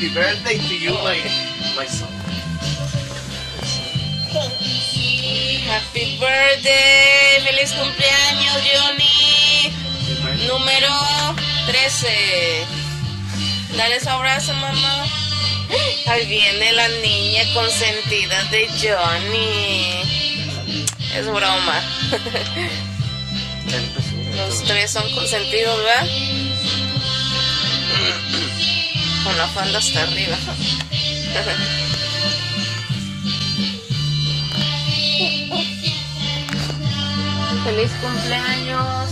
happy birthday to you, my son. Happy birthday, feliz cumpleaños, Johnny. Número 13. Dale su abrazo, mamá. Ahí viene la niña consentida de Johnny. Es broma. Los tres son consentidos, ¿verdad? Con la falda hasta arriba. Feliz cumpleaños.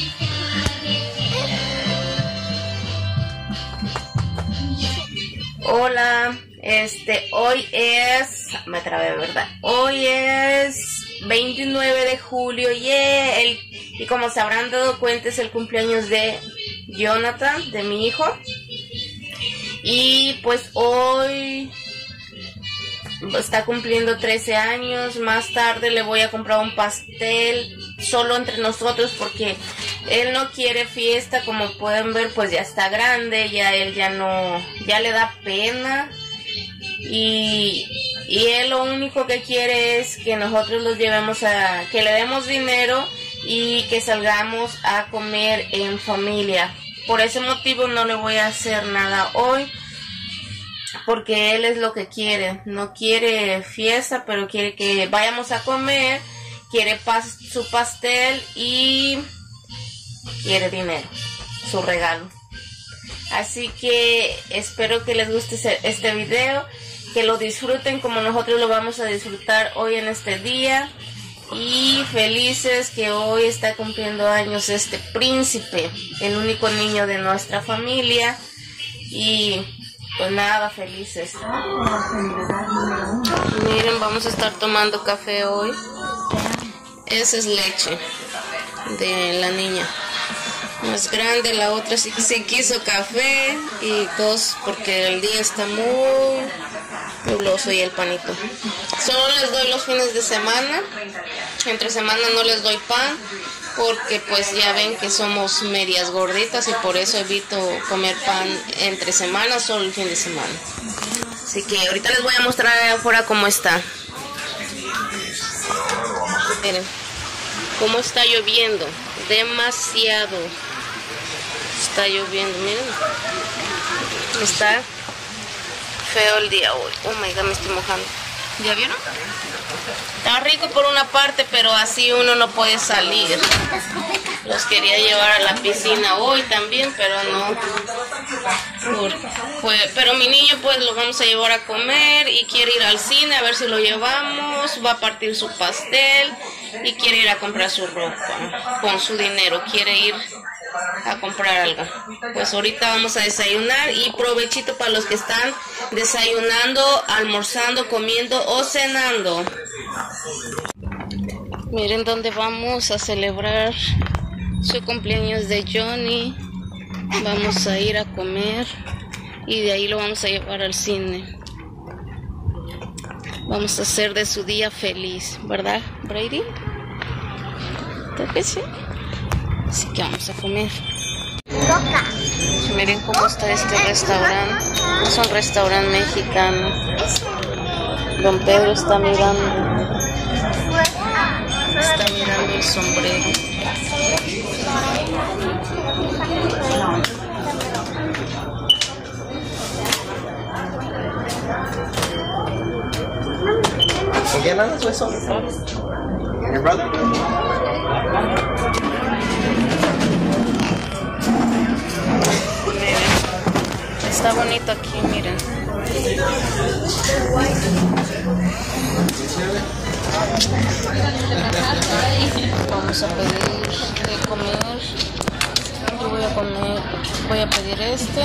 Hola, hoy es, me trabé, ¿verdad? Hoy es 29 de julio, y como se habrán dado cuenta es el cumpleaños de Jonathan, de mi hijo. Y pues hoy está cumpliendo 13 años. Más tarde le voy a comprar un pastel solo entre nosotros porque él no quiere fiesta. Como pueden ver, pues ya está grande, ya le da pena, y él lo único que quiere es que nosotros los llevemos que le demos dinero y que salgamos a comer en familia. Por ese motivo no le voy a hacer nada hoy, porque él es lo que quiere. No quiere fiesta, pero quiere que vayamos a comer, quiere su pastel y quiere dinero, su regalo. Así que espero que les guste este video, que lo disfruten como nosotros lo vamos a disfrutar hoy en este día. Y felices que hoy está cumpliendo años este príncipe, el único niño de nuestra familia. Y pues nada, felices. Miren, vamos a estar tomando café hoy. Esa es leche de la niña más grande, la otra sí quiso café, y dos porque el día está muy nubloso, y el panito. Solo les doy los fines de semana, entre semana no les doy pan, porque pues ya ven que somos medias gorditas y por eso evito comer pan entre semanas, solo el fin de semana. Así que ahorita les voy a mostrar afuera cómo está. Miren cómo está lloviendo, demasiado está lloviendo, miren, está feo el día hoy. Oh my god, me estoy mojando. ¿Ya vieron? Está rico por una parte, pero así uno no puede salir. Los quería llevar a la piscina hoy también, pero no. Pero mi niño pues lo vamos a llevar a comer y quiere ir al cine, a ver si lo llevamos. Va a partir su pastel y quiere ir a comprar su ropa. Con su dinero quiere ir a comprar algo. Pues ahorita vamos a desayunar, y provechito para los que están desayunando, almorzando, comiendo o cenando. Miren dónde vamos a celebrar su cumpleaños de Johnny. Vamos a ir a comer y de ahí lo vamos a llevar al cine. Vamos a hacer de su día feliz, ¿verdad, Brady? ¿Te parece? Así que vamos a comer. Miren cómo está este restaurante. Es un restaurante mexicano. Don Pedro está mirando. Está mirando el sombrero. ¿Con quién andas, eso? Your brother? Miren, está bonito aquí, miren. Vamos a pedir de comer. Yo voy a pedir este.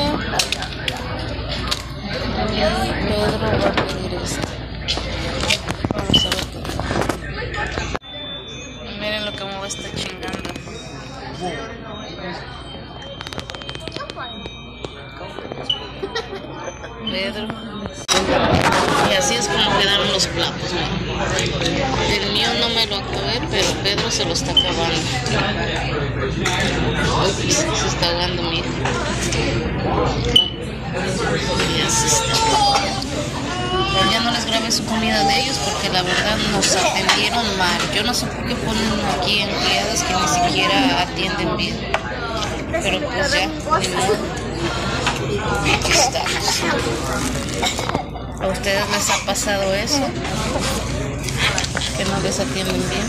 Y Pedro va a pedir este. Vamos a ver qué. Miren lo que me está chingando. Pedro. Y así es como quedaron los platos. El mío no me lo acabé, pero Pedro se lo está acabando. Ups, se está ahogando mi hijo. Ya se está su comida de ellos porque la verdad nos atendieron mal. Yo no sé por qué ponen aquí empleadas que ni siquiera atienden bien. Pero pues ya, ni modo. Aquí estamos. ¿A ustedes les ha pasado eso? Que no les atienden bien.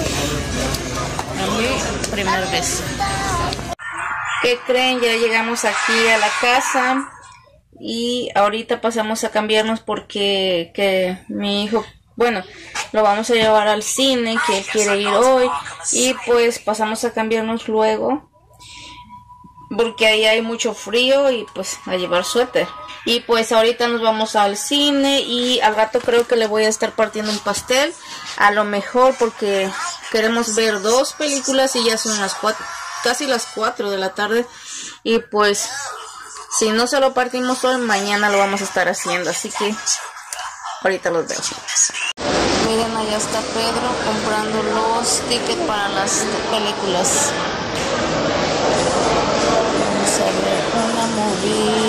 A mí, primera vez. ¿Qué creen? Ya llegamos aquí a la casa y ahorita pasamos a cambiarnos porque que mi hijo, bueno, lo vamos a llevar al cine, que él quiere ir hoy, y pues pasamos a cambiarnos luego porque ahí hay mucho frío y pues a llevar suéter. Y pues ahorita nos vamos al cine y al rato creo que le voy a estar partiendo un pastel, a lo mejor porque queremos ver 2 películas y ya son las 4, casi las 4 de la tarde, y pues si no se lo partimos hoy, mañana lo vamos a estar haciendo, así que ahorita los veo. Miren, allá está Pedro comprando los tickets para las películas. Vamos a ver una movie.